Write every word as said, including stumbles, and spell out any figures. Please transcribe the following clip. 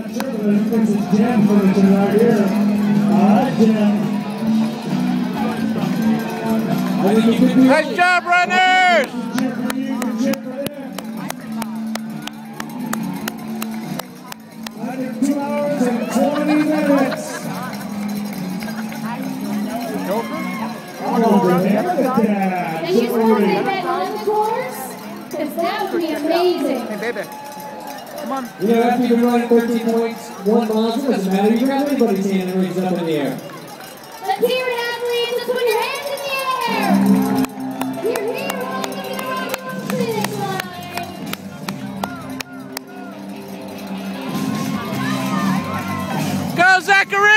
not sure, but I think it's a gem furniture right here. Alright, gem. Nice job, runners! Two hours and twenty minutes. Oh, and you just want to get that on the course? Because that would be amazing. Hey, baby. Come on. You know, after you've been running thirteen point one miles, it doesn't matter. You can have anybody's hand and raise up in the air. Let's hear it, athletes. Let's put your hands in the air. You're here running to get around the finish line. Go, Zachary!